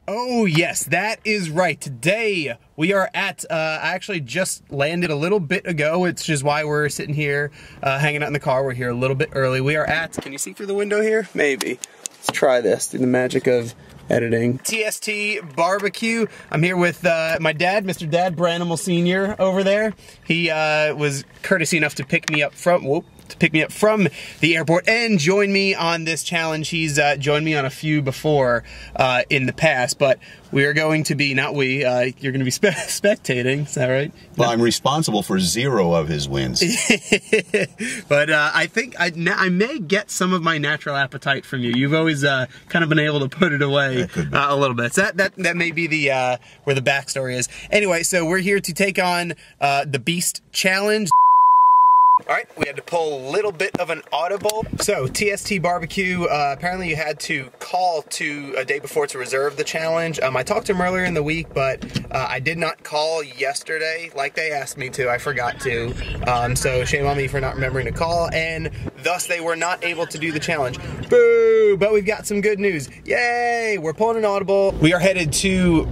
Oh yes, that is right. Today we are at, I actually just landed a little bit ago, which is why we're sitting here hanging out in the car. We're here a little bit early. We are at, can you see through the window here? Maybe. Let's try this through the magic of editing. TST BBQ. I'm here with my dad, Mr. Dad Branimal Sr. over there. He was courtesy enough to pick me up from, the airport and join me on this challenge. He's joined me on a few before in the past, but we are going to be, not we, you're going to be spectating, is that right? Well, I'm responsible for 0 of his wins. But I think I may get some of my natural appetite from you. You've always kind of been able to put it away a little bit. So that may be the where the backstory is. Anyway, so we're here to take on the Beast Challenge. Alright, we had to pull a little bit of an audible. So, TST BBQ, apparently you had to call to a day before to reserve the challenge. I talked to him earlier in the week, but I did not call yesterday like they asked me to. I forgot to. So, shame on me for not remembering to call, and thus they were not able to do the challenge. Boo! But we've got some good news. Yay! We're pulling an audible. We are headed to,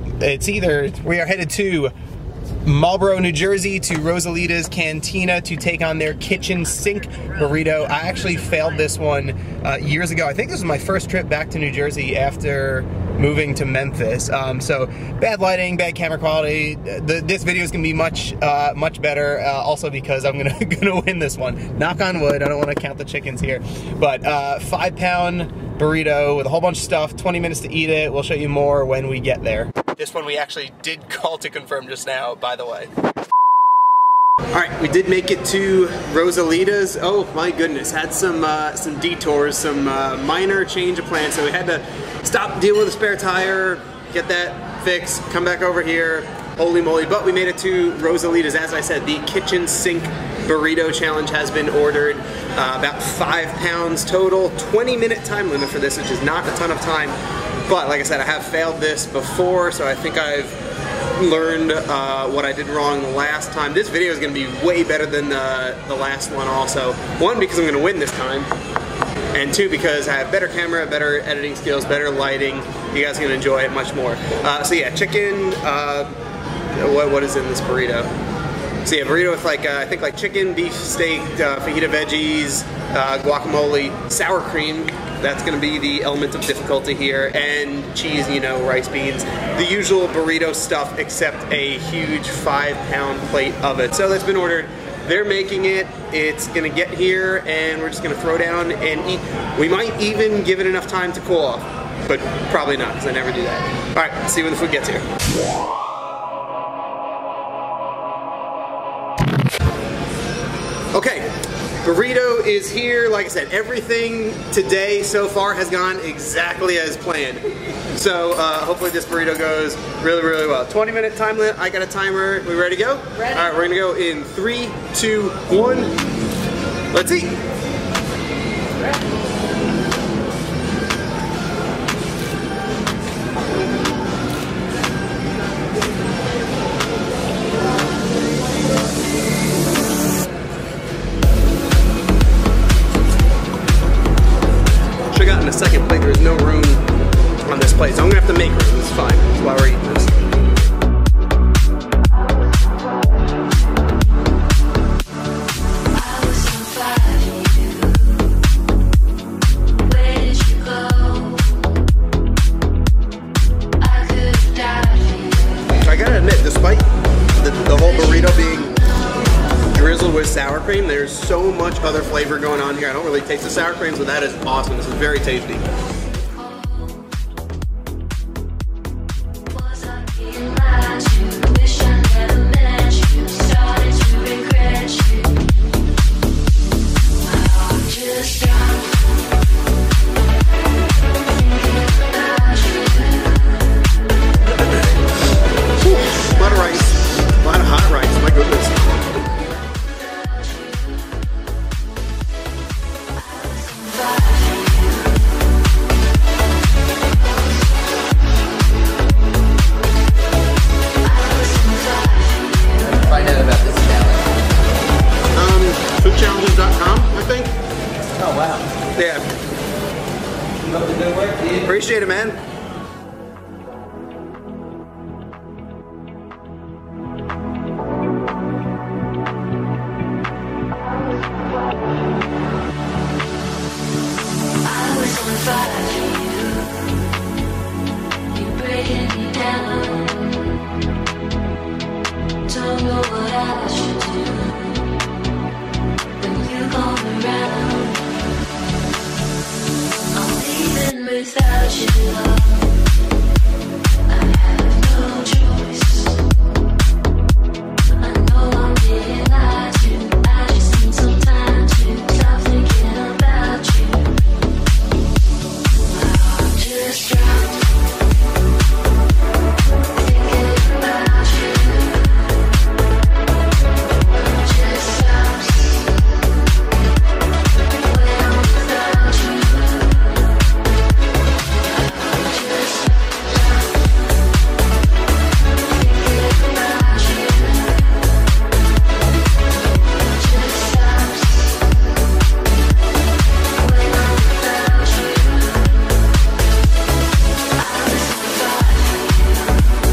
Marlboro, New Jersey, to Rosalita's Cantina to take on their Kitchen Sink Burrito. I actually failed this one years ago. I think this was my first trip back to New Jersey after moving to Memphis. So bad lighting, bad camera quality. This video is gonna be much better. Also because I'm gonna win this one. Knock on wood. I don't want to count the chickens here, but 5-pound burrito with a whole bunch of stuff. 20 minutes to eat it. We'll show you more when we get there. This one we actually did call to confirm just now, by the way. Alright, we did make it to Rosalita's. Oh my goodness, had some detours, some minor change of plans. So we had to stop, deal with a spare tire, get that fixed, come back over here. Holy moly, but we made it to Rosalita's. As I said, the Kitchen Sink Burrito Challenge has been ordered. About 5 pounds total. 20-minute time limit for this, which is not a ton of time. But like I said, I have failed this before, so I think I've learned what I did wrong the last time. This video is going to be way better than the last one also. 1, because I'm going to win this time. And 2, because I have better camera, better editing skills, better lighting. You guys are going to enjoy it much more. So yeah, chicken, what is in this burrito? So yeah, burrito with I think chicken, beef steak, fajita veggies, guacamole, sour cream. That's gonna be the element of difficulty here, and cheese, you know, rice, beans. The usual burrito stuff, except a huge 5-pound plate of it. So that's been ordered. They're making it. It's gonna get here, and we're just gonna throw down and eat. We might even give it enough time to cool off, but probably not, because I never do that. All right, let's see when the food gets here. Okay, burrito is here. Like I said, everything today so far has gone exactly as planned. So hopefully this burrito goes really, really well. 20-minute time limit. I got a timer. We ready to go? Ready. All right, we're gonna go in 3, 2, 1. Let's eat. Ready. Got in the second plate, there's no room on this plate, so I'm gonna have to make room. It's fine. That's why we're eating this. I gotta admit, despite the whole burrito being drizzled with sour cream, there's so much other flavor going on here. I don't really taste the sour cream, so that is awesome. This is very tasty. A lot of rice, a lot of hot rice, my goodness. Don't know what I should do when you come around. I'm leaving without you, I have no choice. I know I'm being lied to. I just need some time to stop thinking about you. My heart just dropped. Thinking about you. Just stops when I'm without you. My heart just stops. Thinking about you. Just stops when I'm without you. I was on fire for you.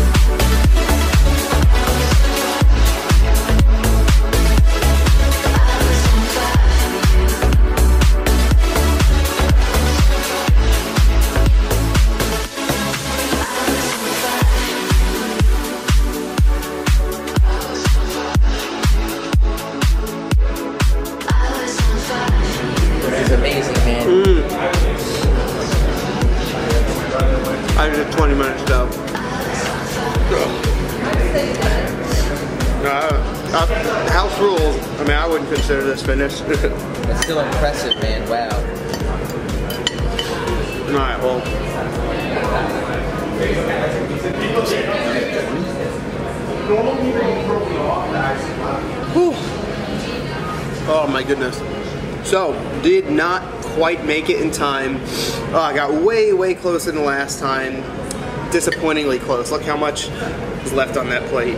I was on fire for you. I was on fire for you. This is amazing, man. I did 20 minutes though. House rules. I mean, I wouldn't consider this finished. That's still impressive, man. Wow. Alright, well. Whew. Oh my goodness. So, did not quite make it in time. Oh, I got way closer than last time. Disappointingly close. Look how much is left on that plate.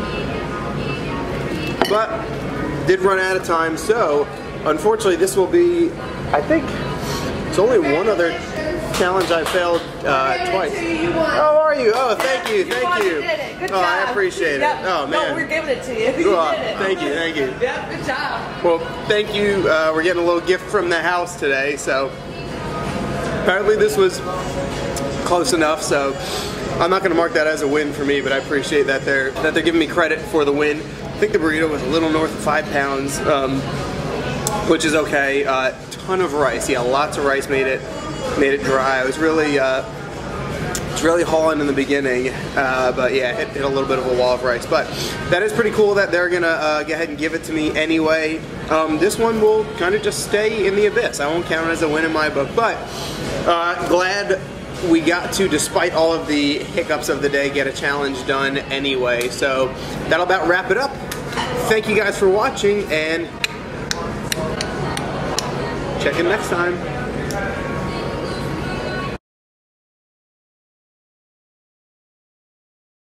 But, did run out of time, so unfortunately this will be, I think, it's only one other challenge I failed twice. How are you? Oh, thank you. Good job. I appreciate it. Yep. Oh man. No, we're giving it to you. You Oh, did it. thank you. Yep, good job. Well, thank you. We're getting a little gift from the house today, so apparently this was close enough, so I'm not going to mark that as a win for me, but I appreciate that they're giving me credit for the win. I think the burrito was a little north of 5 pounds, which is okay. Ton of rice, yeah, lots of rice made it dry. It was really hauling in the beginning, but yeah, hit a little bit of a wall of rice. But that is pretty cool that they're gonna go ahead and give it to me anyway. This one will kind of just stay in the abyss. I won't count it as a win in my book, but glad we got to, despite all of the hiccups of the day, get a challenge done anyway. So that'll about wrap it up. Thank you guys for watching, and check in next time.